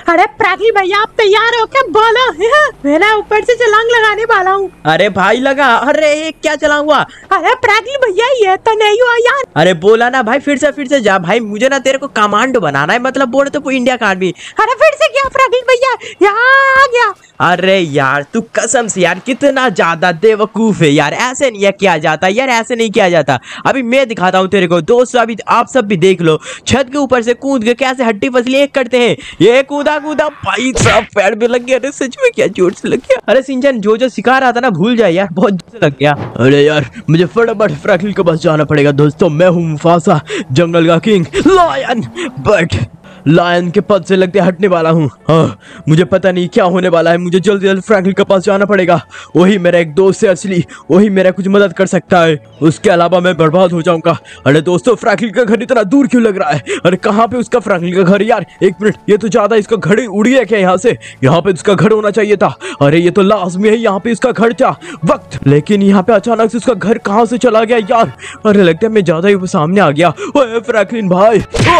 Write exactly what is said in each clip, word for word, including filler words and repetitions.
अरे प्रागी भैया आप तैयार हो क्या? बोलो। मैं ना ऊपर से छलांग लगाने वाला हूँ। अरे भाई लगा। अरे ये क्या चला हुआ? अरे प्रागी भैया ये तो नहीं हुआ यार। अरे बोला ना भाई, फिर से फिर से जा भाई, मुझे ना तेरे को कमांडो बनाना है, मतलब बोले तो इंडिया का आर्मी। अरे फिर से क्या प्रागी भैया? यहाँ आ गया। अरे यार तू कसम से यार कितना ज्यादा बेवकूफ है यार, ऐसे नहीं किया जाता यार, ऐसे नहीं किया जाता। अभी मैं दिखाता हूँ तेरे को दोस्तों, अभी आप सब भी देख लो, छत के ऊपर से कूद के कैसे हड्डी पसली एक करते हैं। ये कूदा कूदा भाई सब पैर में लग गया। अरे सच में क्या जोर से लग गया। अरे सिंचन जो जो सिखा रहा था ना भूल जाए यार, बहुत जोर से लग गया। अरे यार मुझे फटाफट फ्रैंकलिन के पास जाना पड़ेगा दोस्तों, मैं हूँ मुफासा जंगल का किंग लायन, बट लायन के पद से लगते हटने वाला हूँ। हाँ, मुझे पता नहीं क्या होने वाला है, मुझे जल्दी जल्दी फ्रैंकलिन के पास जाना पड़ेगा। वही मेरा एक दोस्त है असली, वही मेरा कुछ मदद कर सकता है, उसके अलावा मैं बर्बाद हो जाऊंगा। अरे दोस्तों फ्रैंकलिन का घर इतना दूर क्यों लग रहा है? अरे कहाँ पे उसका फ्रैंकलिन का घर यार? एक मिनट, ये तो ज्यादा इसका घर उड़ गया क्या यहाँ से? यहाँ पे उसका घर होना चाहिए था। अरे ये तो लाजमी है यहाँ पे इसका घर था वक्त, लेकिन यहाँ पे अचानक से उसका घर कहाँ से चला गया यार? अरे लगता है मैं ज्यादा ही सामने आ गया। ओए फ्रैंकलिन भाई,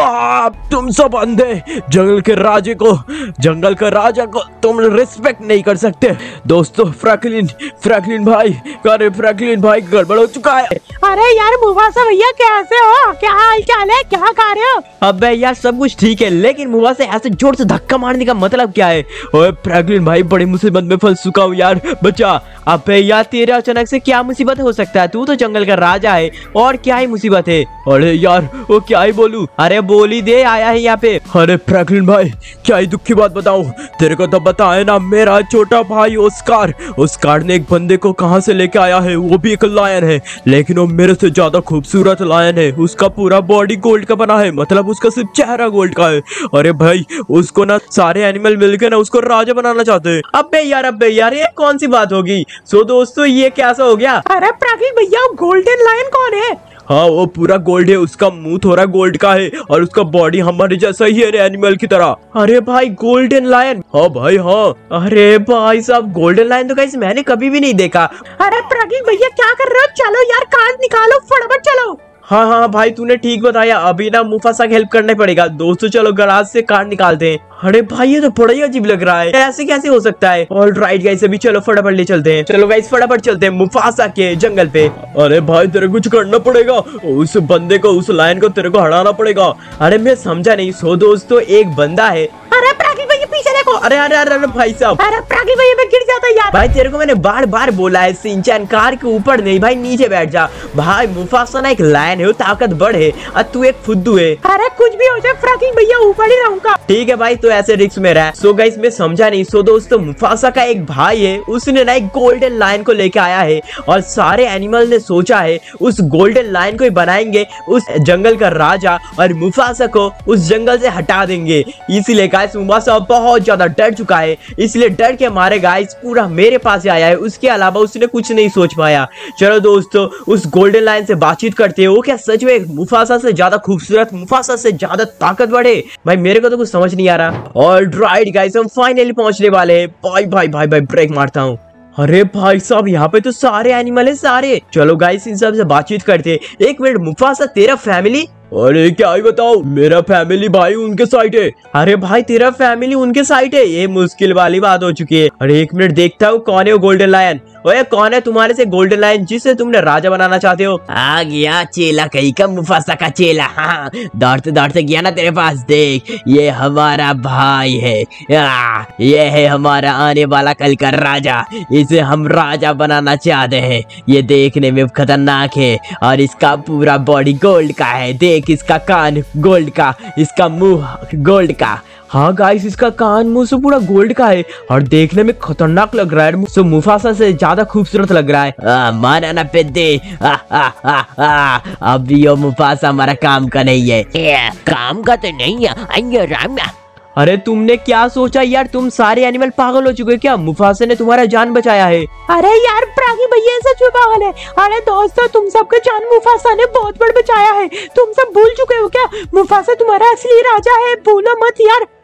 तुम सब अंधे, जंगल के राजे को, जंगल का राजा को तुम रिस्पेक्ट नहीं कर सकते। दोस्तों फ्रैंकलिन फ्रैंकलिन भाई, अरे फ्रैंकलिन भाई गड़बड़ हो चुका है। अरे यार मुफासा भैया कैसे हो? क्या हाल चाल है? क्या कर रहे हो? अबे यार सब कुछ ठीक है, लेकिन मुफासा ऐसे जोर से धक्का मारने का मतलब क्या है? ओए फ्रैंकलिन भाई बड़ी मुसीबत में फंस चुका हूँ यार, बचा। अबे यार तेरे अचानक से क्या मुसीबत हो सकता है? तू तो जंगल का राजा है, और क्या ही मुसीबत है? अरे यार वो क्या ही बोलूं, अरे बोल ही दे, आया है यहाँ पे। अरे फ्रैंकलिन भाई क्या ही दुख की बात बताऊं तेरे को, तो बताए ना, मेरा छोटा भाई ऑस्कार ऑस्कार ने एक बंदे को कहां से लेके आया है, वो भी एक लायन है, लेकिन वो मेरे से ज्यादा खूबसूरत लायन है। उसका पूरा बॉडी गोल्ड का बना है, मतलब उसका सिर्फ चेहरा गोल्ड का है। अरे भाई उसको ना सारे एनिमल मिलकर ना उसको राजा बनाना चाहते हैं। अबे यार अबे यार ये कौन सी बात होगी? सो दोस्तों ये कैसा हो गया? अरे प्रागी भैया गोल्डन लायन कौन है? हाँ वो पूरा गोल्ड है, उसका मुंह थोड़ा गोल्ड का है और उसका बॉडी हमारे जैसा ही है एनिमल की तरह। अरे भाई गोल्डन लायन? हाँ भाई हाँ। अरे भाई साहब गोल्डन लायन तो कैसे मैंने कभी भी नहीं देखा। अरे प्रागी भैया क्या कर रहे हो? चलो यार कार्ड निकालो फटाफट चलो। हाँ हाँ भाई तूने ठीक बताया, अभी ना मुफासा की हेल्प करने पड़ेगा। दोस्तों चलो गराज से कार्ड निकालते हैं। अरे भाई ये तो बड़ा ही अजीब लग रहा है, ऐसे कैसे हो सकता है? ऑल राइट गाइस अभी चलो फटाफट ले चलते हैं। चलो गाइस फटाफट चलते हैं मुफासा के जंगल पे। अरे भाई तेरे कुछ करना पड़ेगा, उस बंदे को, उस लायन को तेरे को हराना पड़ेगा। अरे मैं समझा नहीं। सो दोस्तों एक बंदा है। अरे प्रागी भैया पीछे देखो। अरे अरे अरे अरे भाई साहब, अरे प्रागी भैया मैं गिर जाता यार। भाई तेरे को मैंने बार बार बोला है सिंचन कार के ऊपर नहीं भाई, नीचे बैठ जा। भाई मुफासा ना एक लायन है, वो ताकत बढ़ है और तू एक फुद्दू है। अरे कुछ भी हो जाए प्रागी भैया ऊपर ही रहूंगा। ठीक है भाई तो ऐसे रिस्क में रह। सो गाइस मैं समझा नहीं। सो दोस्तों मुफासा का एक भाई है, उसने ना एक गोल्डन लायन को लेके आया है और सारे एनिमल ने सोचा है उस गोल्डन लायन को ही बनाएंगे उस जंगल का राजा और मुफासा को उस जंगल से हटा देंगे। इसीलिए गाइस मुफासा बहुत ज्यादा डर चुका है, इसलिए डर के मारे गाइस पूरा मेरे पास आया है, उसके अलावा उसने कुछ नहीं सोच पाया। चलो दोस्तों उस गोल्डन लायन से बातचीत करते हैं, वो क्या सच में मुफासा से ज्यादा खूबसूरत, मुफासा से ज्यादा ताकतवर है? भाई मेरे को तो कुछ समझ नहीं आ रहा। ऑल राइट गाइस हम फाइनली पहुंचने वाले हैं। भाई भाई भाई भाई ब्रेक मारता हूँ। अरे भाई साहब यहाँ पे तो सारे एनिमल है सारे। चलो गाइस इन सब से बातचीत करते हैं। एक मिनट मुफासा तेरा फैमिली? अरे क्या ही बताओ, मेरा फैमिली भाई उनके साइड है। अरे भाई तेरा फैमिली उनके साइड है, ये मुश्किल वाली बात हो चुकी है। अरे एक मिनट देखता हूँ कौन है वो गोल्डन लायन। ओए कौन है तुम्हारे से गोल्डन लायन जिसे तुमने राजा बनाना चाहते हो? आ गया चेला कहीं का, मुफासा का चेला। हाँ दौड़ते दौड़ते गया ना तेरे पास। देख ये हमारा भाई है, आ, ये है हमारा आने वाला कल का राजा, इसे हम राजा बनाना चाहते हैं। ये देखने में खतरनाक है और इसका पूरा बॉडी गोल्ड का है। देख इसका कान गोल्ड का, इसका मुंह गोल्ड का। हाँ गाइस इसका कान मुंह से पूरा गोल्ड का है और देखने में खतरनाक लग रहा है, सो मुफासा से ज्यादा खूबसूरत लग रहा है। आ, माना ना पेद्दे, आ, आ, आ, आ, अब यो मुफासा हमारा काम का नहीं है। काम का तो नहीं है राम। अरे तुमने क्या सोचा यार, तुम सारे एनिमल पागल हो चुके क्या? मुफासा ने तुम्हारा जान बचाया है। अरे यार प्रागी भैया सच में पागल है। अरे दोस्तों तुम सबका जान मुफासा ने बहुत बड़ बचाया है, तुम सब भूल चुके हो क्या? मुफासा तुम्हारा असली राजा है, भूलो मत यार।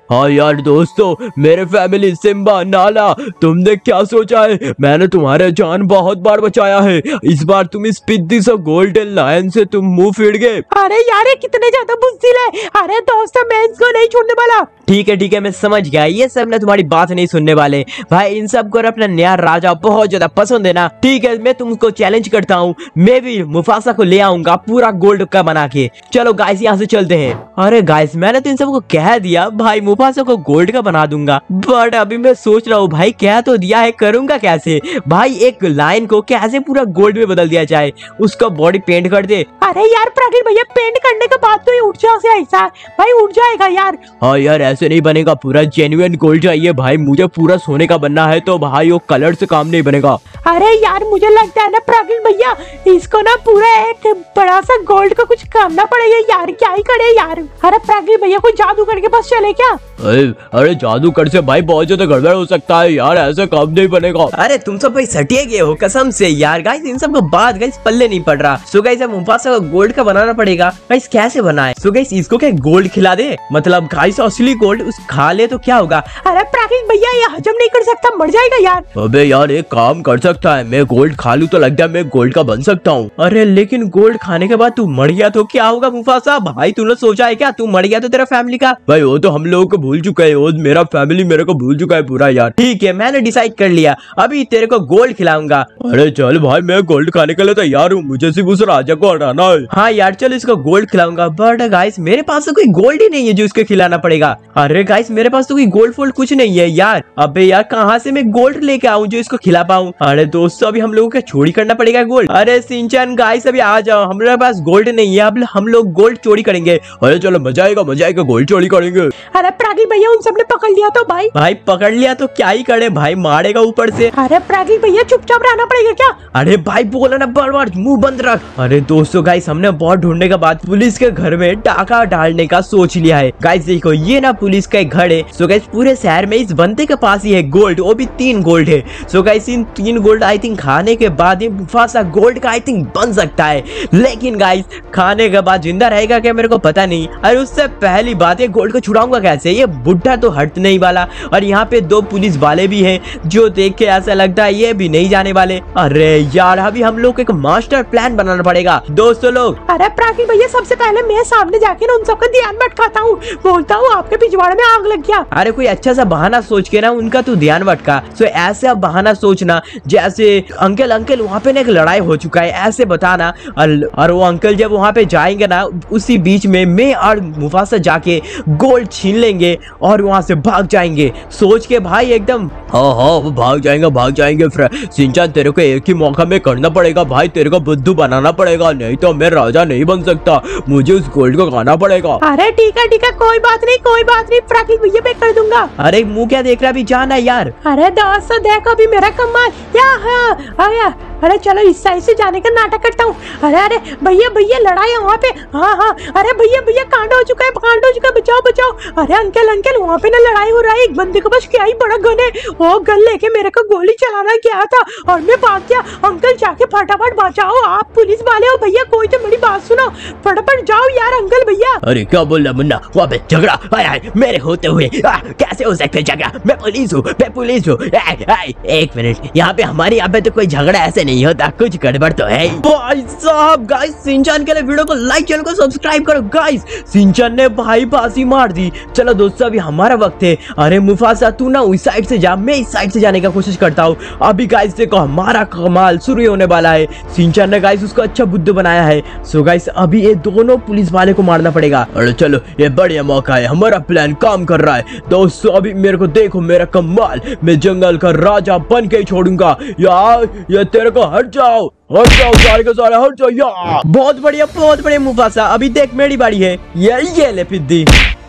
हाँ यार दोस्तों, मेरे फैमिली सिम्बा नाला, तुमने क्या सोचा है? मैंने तुम्हारे जान बहुत बार बचाया है, इस बार तुम इस पिद्दी सा गोल्डन लायन से तुम मुंह फेर गए। अरे यार ये कितने ज्यादा बुज़दिल है। अरे दोस्तों मैं इसको नहीं छोड़ने वाला। ठीक है ठीक है, मैं समझ गया, ये सब ना तुम्हारी बात नहीं सुनने वाले। भाई इन सब को अपना नया राजा बहुत ज्यादा पसंद है ना। ठीक है, मैं तुमको चैलेंज करता हूँ, मैं भी मुफासा को ले आऊंगा पूरा गोल्ड का बना के। चलो गाइस यहाँ से चलते हैं। अरे गाइस मैंने तो इन सबको कह दिया भाई मुफासा को गोल्ड का बना दूंगा, बट अभी मैं सोच रहा हूँ भाई कह तो दिया है, करूंगा कैसे? भाई एक लाइन को कैसे पूरा गोल्ड में बदल दिया जाए, उसका बॉडी पेंट कर दे। अरे यार प्रगट भैया पेंट करने के बाद तो ये उठ जाओ से ऐसा भाई उठ जाएगा यार। हाँ यार ऐसे नहीं बनेगा, पूरा जेन्युइन गोल्ड चाहिए भाई, मुझे पूरा सोने का बनना है, तो भाई वो कलर से काम नहीं बनेगा। अरे यार मुझे लगता है ना प्रगट भैया इसको ना पूरा एक बड़ा सा गोल्ड का कुछ करना पड़ेगा यार, क्या ही करे यार। अरे प्रगट भैया कोई जादूगर के पास चले क्या? अरे अरे जादूगर से भाई बहुत ज्यादा गड़बड़ हो सकता है यार, ऐसे काम नहीं बनेगा। अरे तुम सब भाई सटिए गए हो कसम से यार। गाइस इन सब का बात गाइस पल्ले नहीं पड़ रहा। सो गाइस अब मुफासा को गोल्ड का बनाना पड़ेगा। गाइस कैसे बनाए? सो गाइस इसको क्या गोल्ड खिला दे, मतलब गाइस असली गोल्ड उस खा ले तो क्या होगा? अरे प्रगट भैया ये हजम नहीं कर सकता, मर जाएगा यार। अबे यार एक काम कर सकता है, मैं गोल्ड खा लूं तो लगता है मैं गोल्ड का बन सकता हूँ। अरे लेकिन गोल्ड खाने के बाद तू मर गया तो क्या होगा मुफासा? भाई तूने सोचा है क्या तू मर गया तो तेरा फैमिली का? भाई वो तो हम लोगों को भूल चुका है, वो मेरा फैमिली मेरे को भूल चुका है पूरा यार। ठीक है मैंने डिसाइड कर लिया, अभी तेरे को गोल्ड खिलाऊंगा। अरे चल भाई मैं गोल्ड खाने के लिए तैयार हूँ, मुझे सिर्फ उस राजा को हटाना है। हाँ यार चल इसको गोल्ड खिलाऊंगा, बट गाइस मेरे पास तो कोई गोल्ड ही नहीं है जो इसको खिलाना पड़ेगा। अरे गाइस मेरे पास तो कोई गोल्ड फोल्ड कुछ नहीं है यार। अबे यार कहाँ से मैं गोल्ड लेके आऊँ जो इसको खिला पाऊँ? अरे दोस्तों अभी हम लोगों को चोरी करना पड़ेगा गोल्ड। अरे सिंचन गाइस अभी आ जाओ, हमारे पास गोल्ड नहीं है, अब हम लोग गोल्ड चोरी करेंगे। अरे चलो मजा आएगा मजा आएगा, गोल्ड चोरी करेंगे। अरे प्रगट भैया उन सबने पकड़ लिया तो भाई? भाई पकड़ लिया तो क्या ही करे भाई, मारेगा ऊपर से। अरे प्रगट भैया चुपचाप रहना पड़ेगा क्या? अरे भाई बोला ना बार बार मुंह बंद रख। अरे दोस्तों गाइस हमने बहुत ढूंढने के बाद पुलिस के घर में डाका डालने का सोच लिया है। गाइस देखो ये ना पुलिस का एक घर है। सो गाइस पूरे शहर में इस बंदे के पास ही है गोल्ड, वो भी तीन गोल्ड है। सो गाइस इन तीन गोल्ड आई थिंक खाने के बाद ये मुफासा गोल्ड का आई थिंक बन सकता है, लेकिन गाइस खाने के बाद जिंदा रहेगा क्या मेरे को पता नहीं। और उससे पहली बात है गोल्ड को छुड़ाऊंगा कैसे, ये बुढ़ा तो हट नहीं वाला। और यहाँ पे दो पुलिस वाले भी हैं जो देख के ऐसा लगता है ये भी नहीं जाने वाले। अरे यार अभी हम लोग को एक मास्टर प्लान बनाना पड़ेगा दोस्तों लोग। अरे प्रगट भैया सबसे पहले मैं सामने जाके ना उन सबका ध्यान भटकाता हूँ, बोलता हूँ आपके पिछवाड़े में आग लग गया। अरे कोई अच्छा सा बहाना सोच के ना उनका तू ध्यान भटका। सो ऐसे अब बहाना सोचना जैसे अंकल अंकल वहाँ पे ना एक लड़ाई हो चुका है ऐसे बताना। और, और वो अंकल जब वहाँ पे जाएंगे ना उसी बीच में मैं और मुफासा जाके गोल्ड छीन लेंगे और वहाँ से भाग जाएंगे। सोच के भाई एकदम। हाँ हाँ भाग जाएंगे भाग जाएंगे। सिंचन तेरे को एक ही मौका में करना पड़ेगा भाई, तेरे को बुद्धू बनाना पड़ेगा, नहीं तो मैं राजा नहीं बन सकता, मुझे उस गोल्ड को खाना पड़ेगा। अरे ठीक है ठीक है कोई बात नहीं कोई बात नहीं प्रगट भैया मैं कर दूंगा। अरे मुंह क्या देख रहा, भी जाना यार। अरे दोस्तों देखो अभी मेरा कमाल या हाँ आया। अरे चलो इस साइड से जाने का नाटक करता हूँ। अरे अरे भैया भैया लड़ाई है वहाँ पे। हाँ हाँ अरे भैया भैया कांड हो चुका है कांड हो चुका है, बचाओ बचाओ। अरे अंकल अंकल वहाँ पे ना लड़ाई हो रहा है, एक बंदे के पास क्या ही बड़ा गन है, वो गन लेके मेरे को गोली चलाना गया था और मैं भाग गया। अंकल जाके फटाफट बचाओ, आप पुलिस वाले हो भैया, कोई तो मेरी बात सुनो, फटाफट जाओ यार अंकल भैया। अरे क्या बोल रहा मुन्ना, वहाँ पे झगड़ा आए मेरे होते हुए आ, कैसे हो सकते झगड़ा? मैं पुलिस हूँ मैं पुलिस हूँ। एक मिनट, यहाँ पे हमारे यहाँ पे तो कोई झगड़ा ऐसे नहीं होता, कुछ गड़बड़ तो है। भाई साहब गाइस सिंचन के लिए वीडियो को लाइक चैनल को सब्सक्राइब करो। गाइस सिंचन ने भाई बाजी मार दी। चलो दोस्तों अभी हमारा वक्त है। अरे मुफासा तू ना उस साइड से जा, मैं इस साइड से जाने का कोशिश करता हूँ। अभी गाइस देखो हमारा कमाल शुरू होने वाला है। सिंचन ने गाइस उसको अच्छा बुद्धू बनाया है। सो गाइस अभी ये दोनों पुलिस वाले को मारना पड़ेगा। अरे चलो ये बढ़िया मौका है, हमारा प्लान काम कर रहा है। दोस्तों अभी मेरे को देखो मेरा कमाल, मैं जंगल का राजा बन के छोड़ूंगा यार। ये तेरे को हट जाओ हट जाओ सारे के सारे हट जाओ यार। बहुत बढ़िया बहुत बढ़िया मुफासा, अभी देख मेरी बारी है। ये ये ले पिद्दी।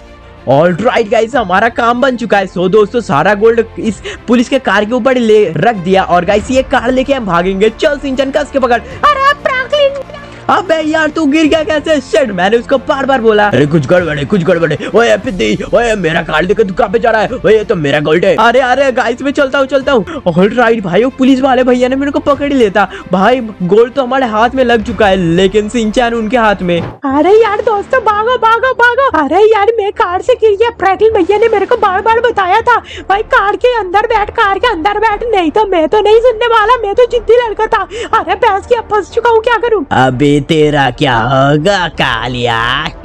ऑल राइट गाइस हमारा काम बन चुका है। सो दोस्तों सारा गोल्ड इस पुलिस के कार के ऊपर ले रख दिया और गाइस ये कार लेके हम भागेंगे। चल सिंचन कस के पकड़। अरे प्रगट अबे यार तू गिर गया कैसे? शिट, मैंने उसको बार बार बोला। अरे कुछ गड़बड़ है, कुछ गड़बड़ है। ओए पिद्दी, ओए मेरा कार्ड देकर तू कहाँ पे जा रहा है? ओए ये तो मेरा गोल्ड है। अरे अरे गाइस मैं चलता हूँ चलता हूँ। ऑलराइट भाई, वो पुलिस वाले भैया ने मेरे को पकड़ ही लेता। भाई गोल्ड तो हमारे हाथ में लग चुका है, लेकिन सिंचैन उनके हाथ में। अरे यार दोस्तों भागो भागो भागो। अरे यार मैं कार से गिर गया। फ्रैंकलिन भैया ने मेरे को बार बार बताया था भाई कार के अंदर बैठ, कार के अंदर बैठ, नहीं तो मैं तो नहीं सुनने वाला, मैं तो जिद्दी लड़का था। अरे भैंस की अब फंस चुका हूँ, क्या करूँ? अभी तेरा क्या होगा कालिया?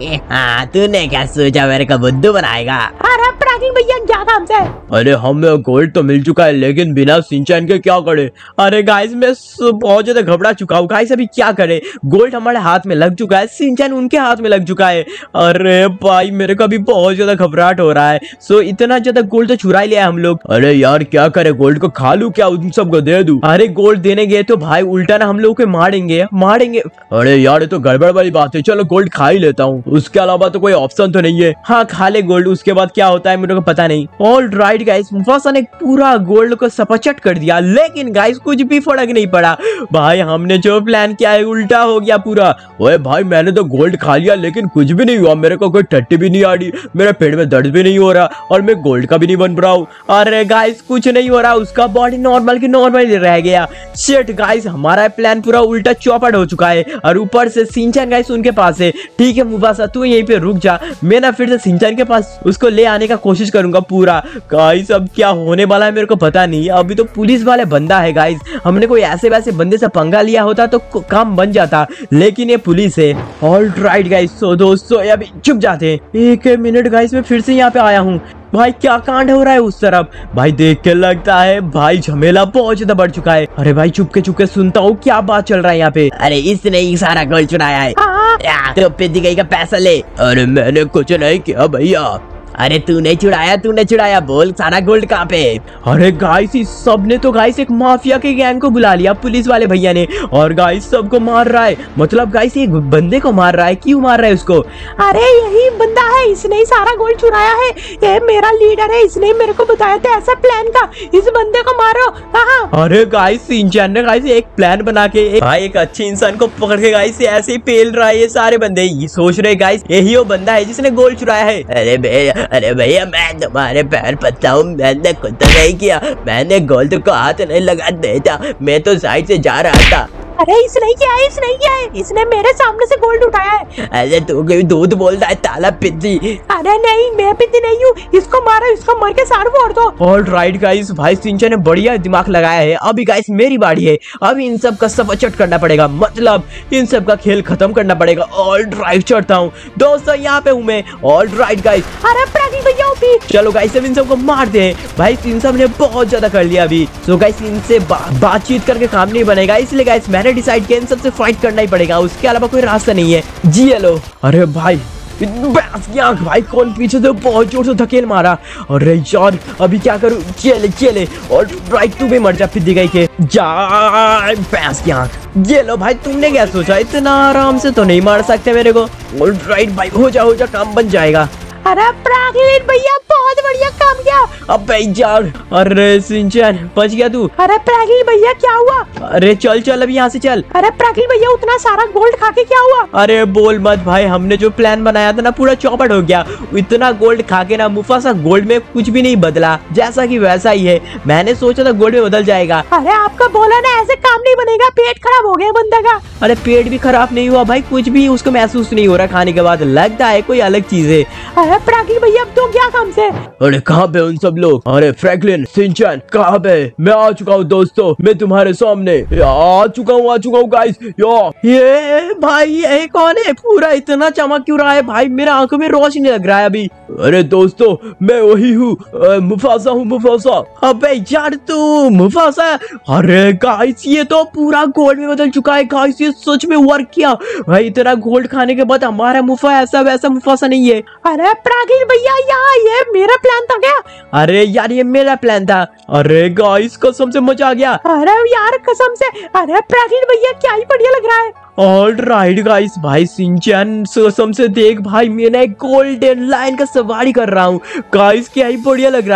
हाँ तूने क्या सोचा मेरे को बुद्धू बनाएगा? अरे फ्रैंकलिन भैया क्या काम से? अरे हमें गोल्ड तो मिल चुका है, लेकिन बिना सिंचैन के क्या करे? अरे गाइस मैं बहुत ज्यादा घबरा चुका हूँ। गाइस अभी क्या करे? गोल्ड हमारे हाथ में लग चुका है, सिंचैन उनके हाथ में लग चुका है। अरे भाई मेरे को अभी बहुत ज्यादा घबराहट हो रहा है। सो इतना ज्यादा गोल्ड तो चुरा लिया हम लोग। अरे यार क्या करे, गोल्ड को खा लूं क्या, उन सबको दे दूं? अरे गोल्ड देने गए तो भाई उल्टा ना हम लोग को मारेंगे मारेंगे। अरे यार ये तो गड़बड़ वाली बात है। चलो गोल्ड खा ही लेता हूँ, उसके अलावा तो कोई ऑप्शन तो नहीं है। हाँ खा ले गोल्ड, उसके बाद क्या होता है मेरे को पता नहीं। ऑल राइट गाइस, मुफासा ने पूरा गोल्ड को सपाचट कर दिया, लेकिन गाइस कुछ भी फर्क नहीं पड़ा। भाई हमने जो प्लान किया है उल्टा हो गया पूरा। ओए भाई मैंने तो गोल्ड खा लिया, लेकिन कुछ भी नहीं हुआ। मेरे को कोई टट्टी भी नहीं आ रही, मेरे पेट में दर्द भी नहीं हो रहा, और मैं गोल्ड का भी नहीं बन रहा हूँ। अरे गाइस कुछ नहीं हो रहा, उसका बॉडी नॉर्मल की नॉर्मल रह गया। शिट गाइस, हमारा प्लान पूरा उल्टा चौपट हो चुका है, और ऊपर से सिंचैन गाइस उनके पास है। ठीक है मुफासा तू यहीं पे रुक जा, मैं ना फिर से सिंचैन के पास उसको ले आने का कोशिश करूंगा पूरा। गाइस अब क्या होने वाला है मेरे को पता नहीं। अभी तो पुलिस वाले बंदा है गाइस, हमने कोई ऐसे वैसे बंदे से पंगा लिया होता तो काम बन जाता, लेकिन ये पुलिस है। ऑल राइट गाइस, सो दोस्तों अभी चुप जाते हैं। एक मिनट गाइस, मैं फिर से यहाँ पे आया हूँ। भाई क्या कांड हो रहा है उस तरफ? भाई देख के लगता है भाई झमेला बहुत ज्यादा बढ़ चुका है। अरे भाई चुपके चुपके सुनता हूँ क्या बात चल रहा है यहाँ पे। अरे इसने ही सारा गोल्ड चुराया है। हाँ। तो पिद्दी गई का पैसा ले। अरे मैंने कुछ नहीं किया भैया। अरे तूने चुराया, तूने चुराया, बोल सारा गोल्ड कहाँ पे? अरे गाइस इस सब ने तो गाइस एक माफिया के गैंग को बुला लिया पुलिस वाले भैया ने, और गाइस सबको मार रहा है। मतलब गाइस एक बंदे को मार रहा है। क्यों मार रहा है उसको? अरे यही बंदा है, इसने ही सारा गोल्ड चुराया है। ये मेरा लीडर है, इसने ही मेरे को बताया था ऐसा प्लान का, इस बंदे को मारो। कहाँ? अरे गाइस सिंचैन ने गाइस एक प्लान बना के एक, भाई एक अच्छे इंसान को पकड़ के गाइस ऐसे ही पेल रहा है। ये सारे बंदे ये सोच रहे गाइस यही वो बंदा है जिसने गोल्ड चुराया है। अरे भैया, अरे भैया मैं तुम्हारे पैर पड़ता हूँ, मैंने खुद तो नहीं किया, मैंने गोल्ड को हाथ नहीं लगा देता, मैं तो साइड से जा रहा था। अरे इसने नहीं किया है, इसने नहीं किया है, इसने मेरे सामने से गोल्ड उठाया है। अरे तू कोई दूध बोल रहा है ताला पिद्दी। अरे नहीं मैं पिद्दी नहीं हूँ, इसको मारो, इसको मार के सार फोड़ दो। ऑल राइट गाइस, भाई सिंचैन ने बढ़िया दिमाग लगाया है। अभी गाइस मेरी बारी है, अभी इन सब का सपाचट करना पड़ेगा, मतलब इन सब का खेल खत्म करना पड़ेगा। ऑल राइट चढ़ता हूँ दोस्तों, यहाँ पे हूँ मैं। ऑल राइट गाइस, अरे फ्रैंकलिन भैया ओपी। चलो गाइस अब इन सबको मारते हैं। भाई इन सब ने बहुत ज्यादा कर लिया अभी। सो गाइस इनसे बा, बातचीत करके काम नहीं बनेगा, इसलिए गाइस मैंने डिसाइड किया इन सबसे फाइट करना ही पड़ेगा, उसके अलावा कोई रास्ता नहीं है। जी हेलो। अरे भाई भाई कौन पीछे से बहुत जोर से धकेल मारा। अरे यार अभी क्या करूं? चले चले और राइट तू भी मर जा फिर दिखाई के जा भैंस की आंख। ये लो भाई, तुमने क्या सोचा इतना आराम से तो नहीं मार सकते मेरे को। ऑल राइट भाई, हो जा हो जा, काम बन जाएगा। अरे फ्रैंकलिन भैया बहुत बढ़िया काम किया। अब यार, अरे सिंचैन बच गया तू। अरे फ्रैंकलिन भैया क्या हुआ? अरे चल चल अभी यहाँ से चल। अरे फ्रैंकलिन भैया उतना सारा गोल्ड खा के क्या हुआ? अरे बोल मत भाई, हमने जो प्लान बनाया था ना पूरा चौपट हो गया। इतना गोल्ड खा के ना मुफासा गोल्ड में कुछ भी नहीं बदला, जैसा कि वैसा ही है। मैंने सोचा था गोल्ड में बदल जाएगा। अरे आपका बोला ना ऐसे काम नहीं बनेगा, पेट खराब हो गया बंदे का। अरे पेट भी खराब नहीं हुआ भाई, कुछ भी उसको महसूस नहीं हो रहा खाने के बाद, लगता है कोई अलग चीज है। अरे फ्रैंकलिन भैया अब तो क्या काम से? अरे कहाँ पे उन सब लोग? अरे फ्रैंकलिन, सिंचैन कहाँ पे? मैं आ चुका हूँ दोस्तों, मैं तुम्हारे सामने आ चुका हूँ आ चुका हूँ गाइस। ये भाई ये कौन है? पूरा इतना चमक क्यों रहा है भाई, मेरे आंखों में रोशनी लग रहा है अभी। अरे दोस्तों मैं वही हूँ, मुफासा हूँ मुफासा। अबे यार तू मुफासा? अरे गाइस ये तो पूरा गोल्ड में बदल चुका है गाइस, ये सच में वर्क किया भाई। इतना गोल्ड खाने के बाद हमारा मुफा ऐसा वैसा मुफासा नहीं है। अरे फ्रैंकलिन भैया यहाँ ये मेरा प्लान था क्या? अरे यार ये मेरा प्लान था। अरे गाइस कसम से मजा आ गया। अरे यार कसम से। अरे फ्रैंकलिन भैया क्या ही बढ़िया लग रहा है। ऑल राइट गाइस, भाई सिंचैन कसम से देख भाई, मैं एक गोल्डन लाइन का सवारी कर रहा हूँ गाइस, क्या ही बढ़िया लग रहा है।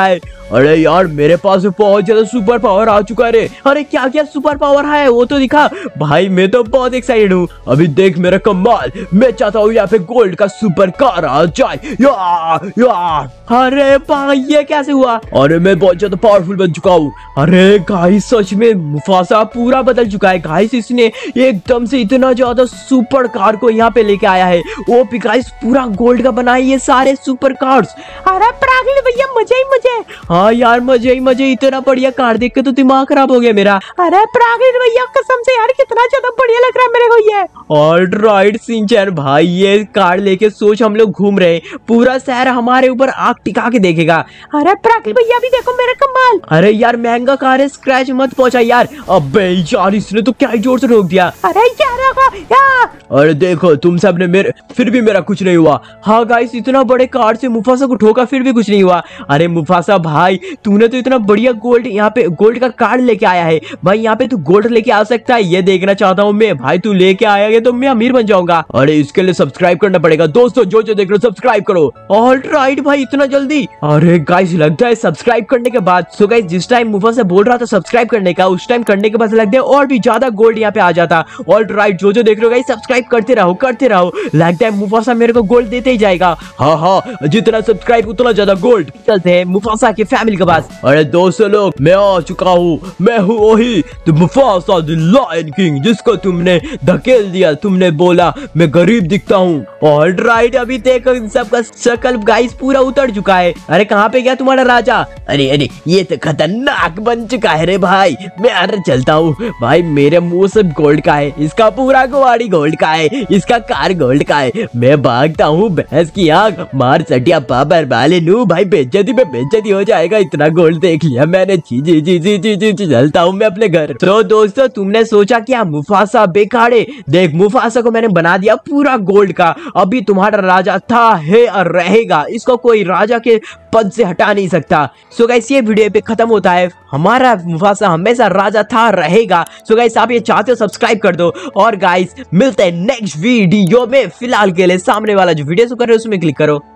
अरे यार मेरे पास बहुत ज्यादा सुपर पावर आ चुका है रे। अरे क्या क्या सुपर पावर है वो तो दिखा भाई, मैं तो बहुत एक्साइटेड हूँ। अभी देख मेरा कमाल, मैं चाहता हूँ यहाँ पे गोल्ड का सुपर कार आ जाए। या, या। अरे भाई ये कैसे हुआ? अरे मैं बहुत ज्यादा पावरफुल बन चुका हूँ। अरे गाइस सच में मुफासा पूरा बदल चुका है गाइस, इसने एकदम से इतना ज्यादा सुपर कार को यहाँ पे लेके आया है। वो भी गाइस पूरा गोल्ड का बना है ये सारे सुपर कार्स। अरे प्रागल भैया मजे ही मजे। हाँ यार मजे ही मजे, इतना बढ़िया कार देख के तो दिमाग खराब हो गया मेरा। अरे प्रागल भैया कसम से यार कितना ज्यादा बढ़िया लग रहा है मेरे को ये। ऑलराइट सिंचन भाई, ये कार लेके सोच हम लोग घूम रहे हैं, पूरा शहर हमारे ऊपर आग टिका के देखेगा। अरे प्रागल भैया भी देखो मेरा कमाल। अरे यार महंगा कार है, स्क्रैच मत पहुंचा यार। अबे यार इसने तो क्या ही जोर से रोक दिया। अरे यार यार। अरे देखो तुम सब ने मेरे, फिर भी मेरा कुछ नहीं हुआ। हाँ गाइस इतना बड़े कार से मुफासा को ठोका फिर भी कुछ नहीं हुआ। अरे मुफासा भाई तूने तो इतना बढ़िया गोल्ड यहाँ पे गोल्ड का कार्ड लेके आया है भाई, यहाँ पे तू गोल्ड लेके आ सकता है, ये देखना चाहता हूँ मैं भाई। तू लेके आएगा तो मैं अमीर बन जाऊंगा। अरे इसके लिए सब्सक्राइब करना पड़ेगा दोस्तों, जो जो देख रहे हो सब्सक्राइब करो। ऑलराइट भाई इतना जल्दी? अरे गाइस लगता है सब्सक्राइब करने के बाद, सो गाइस जिस टाइम मुफासा बोल रहा था सब्सक्राइब करने का, उस टाइम करने के बाद लगता है और भी ज्यादा गोल्ड यहाँ पे आ जाता। ऑलराइट जो जो देख रहे हो गाइस सब्सक्राइब करते रहो करते रहो, लगता है मुफासा मेरे को गोल्ड देते ही जाएगा। हाँ हाँ जितना सब्सक्राइब उतना ज्यादा गोल्ड। चलते हैं मुफासा के फैमिली के पास। अरे दोस्तों लोग मैं आ चुका हूँ, मैं हूँ वही तो मुफासा द लायन किंग जिसको तुमने धकेल दिया। तुमने बोला मैं गरीब दिखता हूँ। ऑलराइट अभी देखो इन सबका शक्ल गाइस पूरा उतर चुका है। अरे कहाँ पे गया तुम्हारा राजा? अरे अरे ये तो खतरनाक बन चुका है रे भाई, मैं अरे चलता हूँ। भाई मेरे मुंह सब गोल्ड का है, इसका पूरा गुवाड़ी गोल्ड का है, इसका कार गोल्ड का है। मैं भागता हूँ भैंस की आग मार सटिया पापर वाले नू भाई, बेइज्जती पे बेइज्जती हो जाएगा। इतना गोल्ड देख लिया मैंने, जी जी जी जी जी जी जी चलता हूँ मैं अपने घर। तो दोस्तों तुमने सोचा क्या मुफासा बेकारे? देख मुफासा को मैंने बना दिया पूरा गोल्ड का, अभी तुम्हारा राजा था है और रहेगा, इसको कोई राजा के पद से हटा नहीं सकता। सो गाइस ये वीडियो पे खत्म होता है, हमारा मुफासा हमेशा राजा था रहेगा। सो गाइस आप ये चाहते हो सब्सक्राइब कर दो, और गाइस मिलते हैं नेक्स्ट वीडियो में। फिलहाल के लिए सामने वाला जो वीडियो कर रहे हो उसमें क्लिक करो।